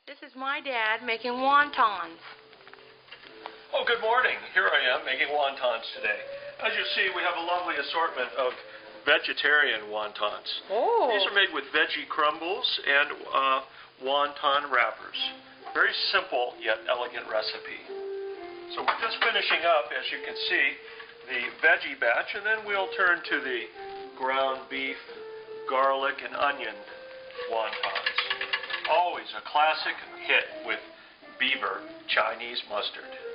This is my dad making wontons. Oh, good morning. Here I am making wontons today. As you see, we have a lovely assortment of vegetarian wontons. Oh. These are made with veggie crumbles and wonton wrappers. Very simple yet elegant recipe. So we're just finishing up, as you can see, the veggie batch, and then we'll turn to the ground beef, garlic, and onion wontons. Always a classic hit with beaver Chinese mustard.